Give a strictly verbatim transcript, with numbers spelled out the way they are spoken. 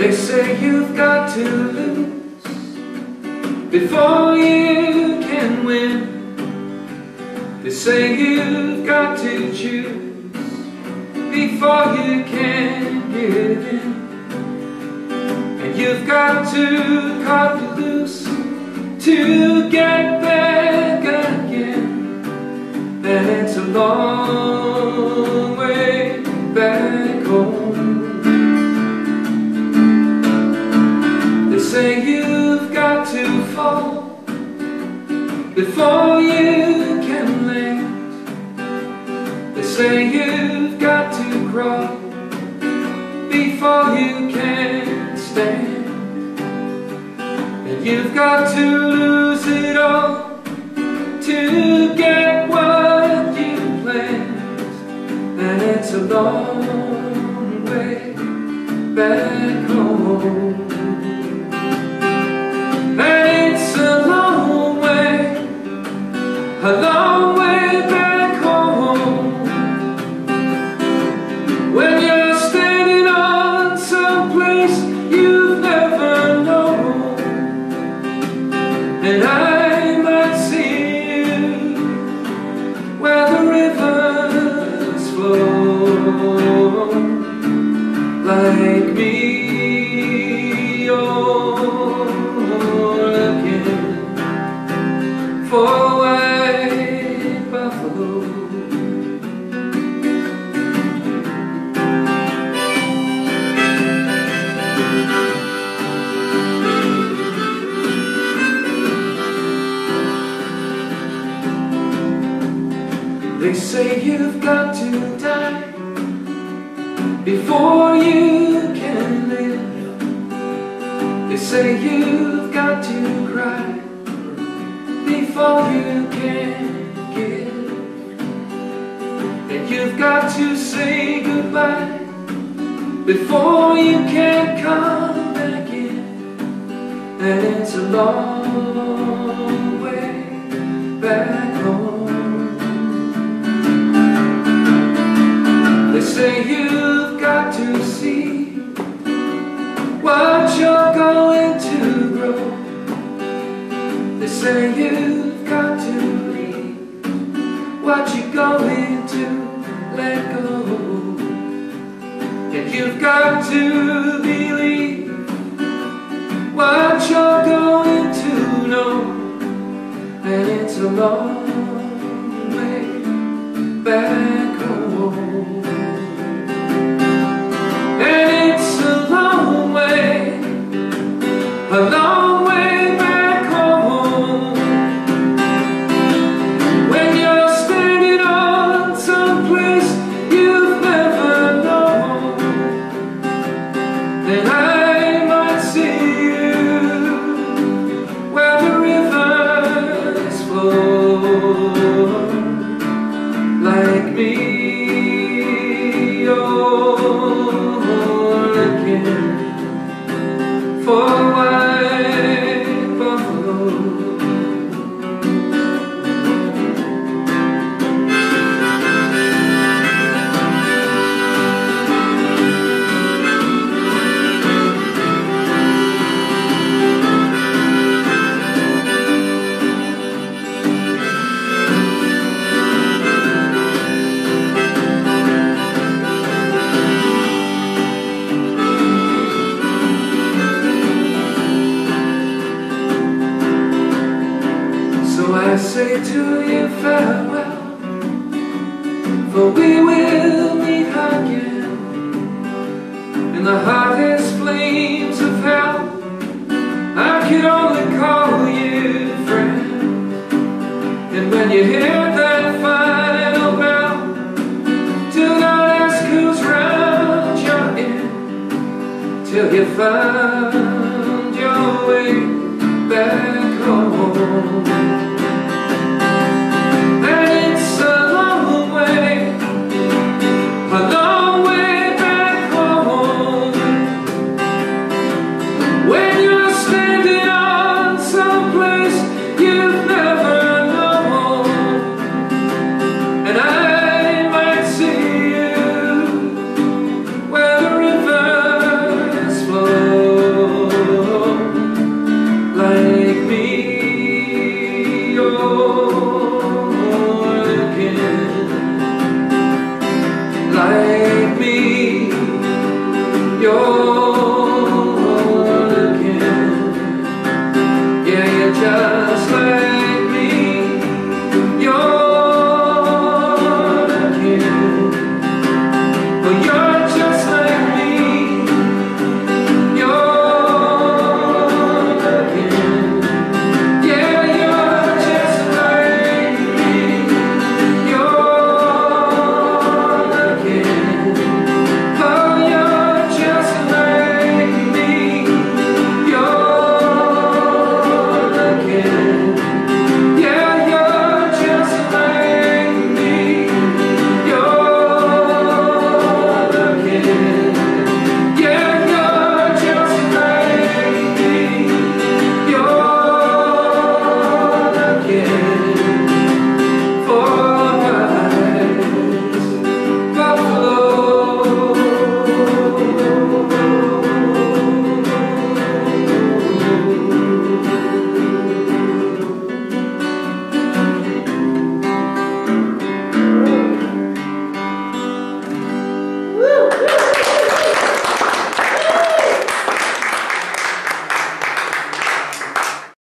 They say you've got to lose before you can win. They say you've got to choose before you can give in. And you've got to cut loose to get back again. And it's a long way back home. They say you've got to fall before you can land. They say you've got to crawl before you can stand. And you've got to lose it all to get what you planned. And it's a long way back home. And it's a long way, a long way back home. When you're standing on some place you've never known. And I might see you where the rivers flow. Like me, you're looking for a white buffalo. They say you've got to die before you can live. They say you've got to cry before you can give. And you've got to say goodbye before you can come back in. And it's a long way back home. They say you've got to see what you're going to grow. They say you've got to read what you're going to let go. And you've got to believe what you're going to know. And it's a long way back home. A long way back home. When you're standing on some place you've never known. Then I might see you where the rivers flow. Like me, you're looking for a white buffalo. I say to you farewell, for we will meet again in the hottest flames of hell. I could only call you friend. And when you hear that final bell, do not ask whose round you're in till you find